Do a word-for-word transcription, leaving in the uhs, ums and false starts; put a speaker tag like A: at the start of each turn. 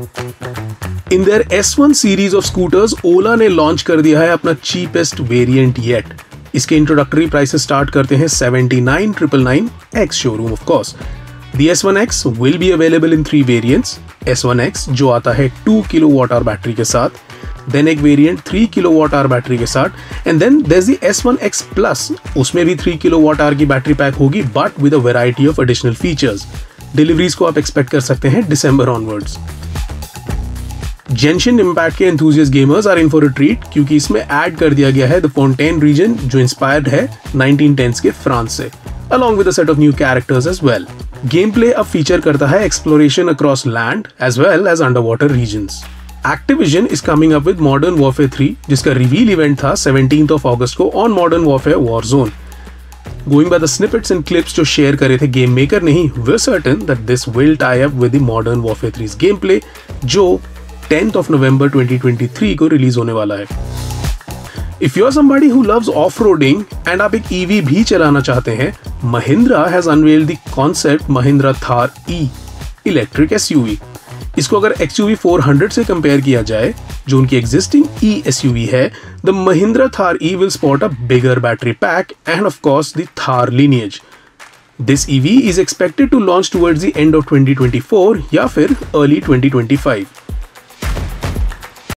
A: In their S one series of scooters Ola ने launch कर दिया है अपना चीपेस्ट वेरिएंट येट। इसके इंट्रोडक्टरी प्राइसेस स्टार्ट करते हैं seventy nine triple nine ex showroom of course. The S one X will be available in three variants. S one X जो आता है टू किलोवाट आवर बैटरी के साथ, then एक variant three kilowatt hour battery के साथ, and then there's the S one X plus. उसमें भी थ्री किलोवाट आवर की बैटरी पैक होगी but with a variety of additional features. Deliveries को आप एक्सपेक्ट कर सकते हैं दिसंबर ऑनवर्ड्स। जेंशिन इम्पैक्ट के enthusiast gamers are in for a treat, क्योंकि इसमें ऐड कर दिया गया है द फोंटेन रीजन जो इंस्पायर्ड है नाइनटीन टेंस के फ्रांस से, along with a set of new characters as well. Gameplay अब फीचर करता है exploration across land as well as underwater regions. Activision is coming up with Modern Warfare three, जिसका reveal event था seventeenth of August को on Modern Warfare Warzone. Going by the snippets and clips जो share करे थे game maker ने ही, we're certain that this will tie up with the Modern Warfare three's gameplay, जो tenth of November twenty twenty three को release होने वाला है। If you're somebody who loves off-roading and आप एक ईवी भी चलाना चाहते हैं, Mahindra has unveiled the concept Mahindra Thar E electric SUV. इसको अगर X U V four hundred से कंपेयर किया जाए, जो उनकी एग्जिस्टिंग ई एसयूवी है, the Mahindra Thar E will spot a bigger battery pack and of course the Thar lineage. This E V is expected to launch towards the end of twenty twenty four या फिर early twenty twenty five.